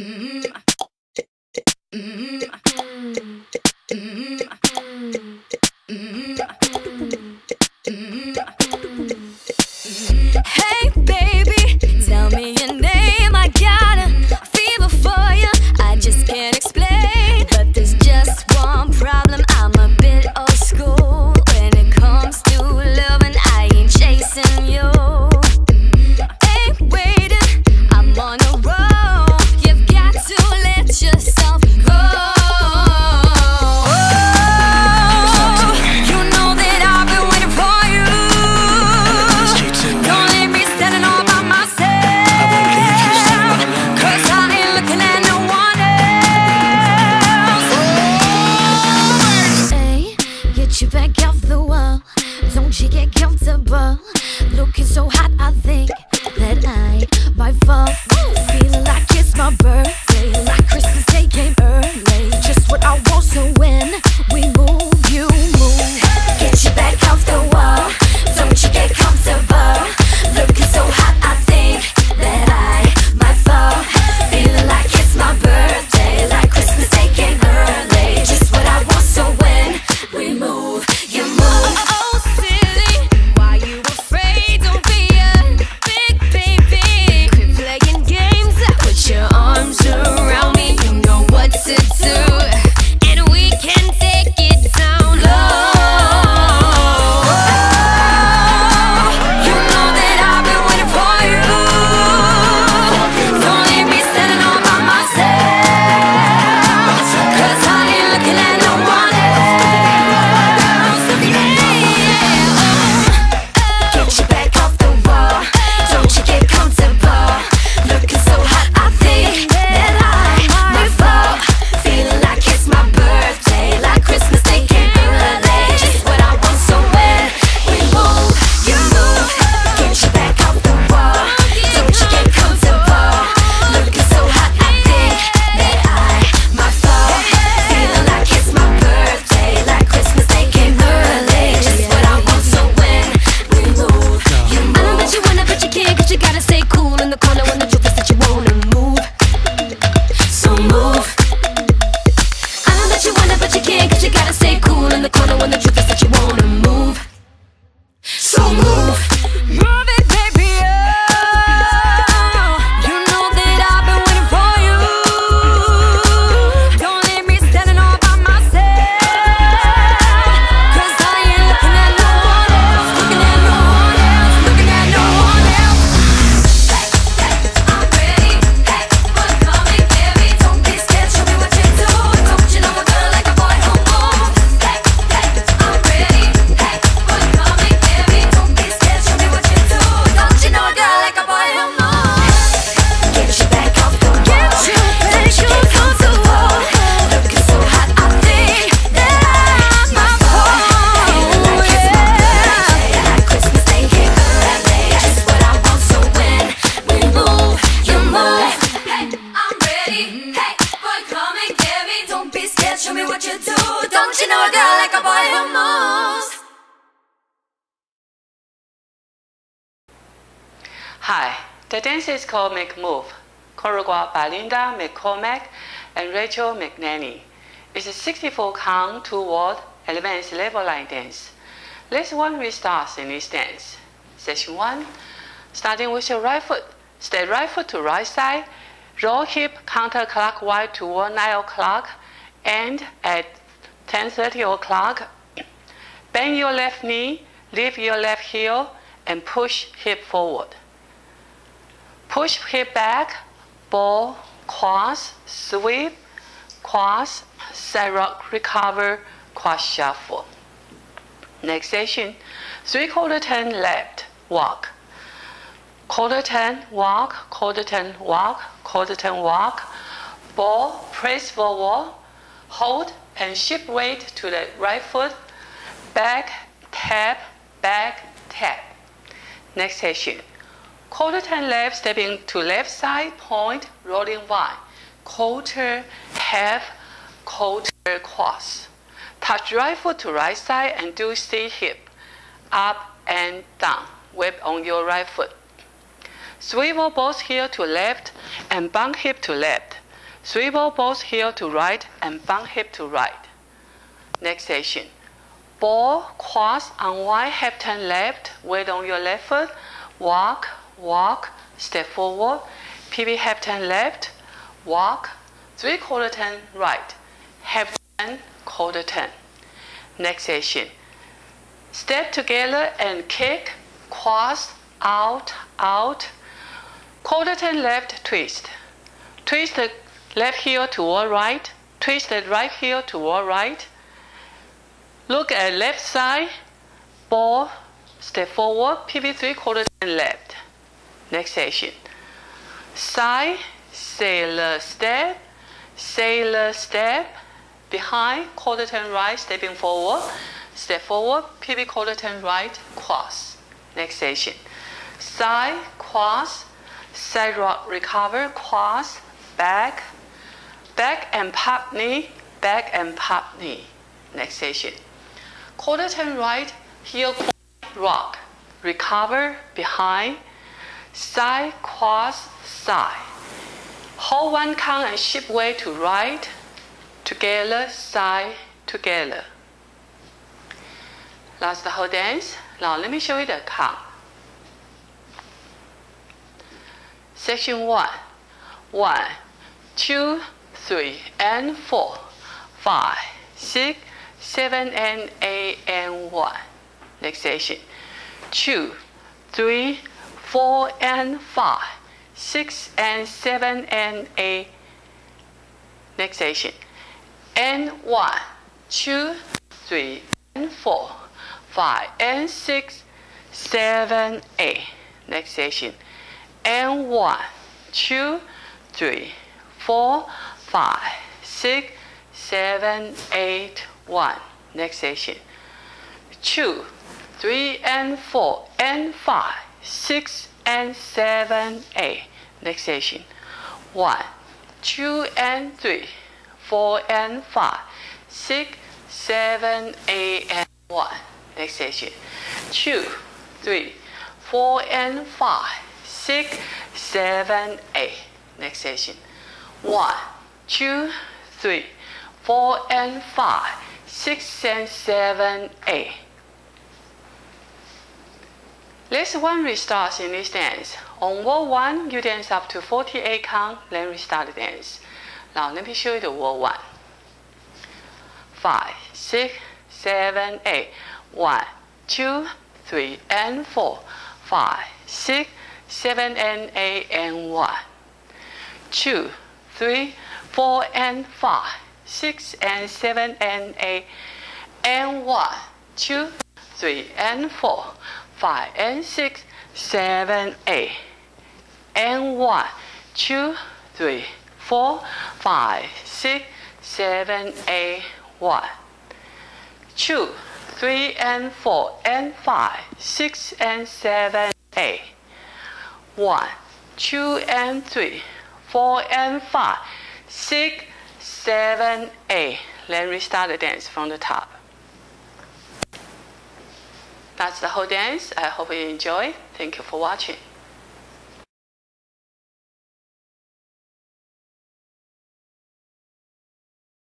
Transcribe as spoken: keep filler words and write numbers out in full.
Hey baby, tell me your name. I got a fever for you, I just can't explain. But there's just one problem, I'm a bit old school. When it comes to loving, I ain't chasing you. Ain't waiting, I'm on a roll. You've got to let yourself go. Looking so hot, I think that I might fall. Feeling like it's my birthday, like Christmas Day came early. Just what I want, so when we move, you move. Get your back off the wall, don't you get comfortable. Looking so hot, I think that I might fall. Feeling like it's my birthday, like Christmas Day came early. Just what I want, so when we move, you move. Hi, the dance is called Make Move, choreographed by Linda McCormack and Rachel McNanny. It's a sixty-four count, two-word, advanced level line dance. Let's one with stars in this dance. Session one, starting with your right foot. Step right foot to right side, roll hip counterclockwise toward nine o'clock, and at ten thirty o'clock, bend your left knee, lift your left heel, and push hip forward. Push hip back, ball, cross, sweep, cross, side rock, recover, cross shuffle. Next session, three quarter turn left, walk. Quarter turn, walk, quarter turn, walk, quarter turn, walk. Ball, press forward, hold, and shift weight to the right foot. Back, tap, back, tap. Next session. Quarter turn left, stepping to left side, point, rolling one. Quarter, half, quarter, cross. Touch right foot to right side and do C hip. Up and down. Whip on your right foot. Swivel both heel to left and bump hip to left. Swivel both heel to right and bump hip to right. Next section. Ball, cross, unwind, hip turn left, weight on your left foot, walk, walk, step forward, pivot hip turn left, walk, three quarter turn right, hip turn, quarter turn. Next section. Step together and kick, cross, out, out, quarter turn left, twist. Twist the left heel toward right, twist the right heel toward right. Look at left side, ball, step forward, pivot three quarter turn left. Next section. Side, sailor step, sailor step, behind, quarter turn right, stepping forward, step forward, pivot quarter turn right, cross. Next section. Side, cross, side rock recover, cross, back, back and pop knee, back and pop knee. Next section. Quarter turn right, heel rock, recover, behind, side, cross, side. Hold one count and shift weight to right, together, side, together. That's the whole dance. Now let me show you the count. Section one. One, two, three, and four, five, six, seven, and eight, and one. Next section. Two, three, four, and five, six, and seven, and eight. Next section. And one, two, three, and four, five, and six, seven, eight. Next section. And one, two, three, four, five, six, seven, eight, one. Next section. Two, three, and four, and five, six, and seven, eight. Next section. One, two, and three, four, and five, six, seven, eight, and one. Next section. Two, three, four, and five, six, seven, eight. Next section. One, two, three, four, and five, six, and seven, eight. Let's one restart in this dance. On wall one, you dance up to forty-eight count, then restart the dance. Now let me show you the wall one. Five, six, seven, eight. One, two, three, and four, five, six, seven, and eight, and one. Two, three, four, and five, six, and seven, and eight, and one. Two, three, and four, five, and six, seven, eight, and one. Two, three, four, five, six, seven, eight, one. Two, three, and four, and five, six, and seven, eight. One, two, and three, four, and five, six, seven, eight. Then restart the dance from the top. That's the whole dance. I hope you enjoy. Thank you for watching.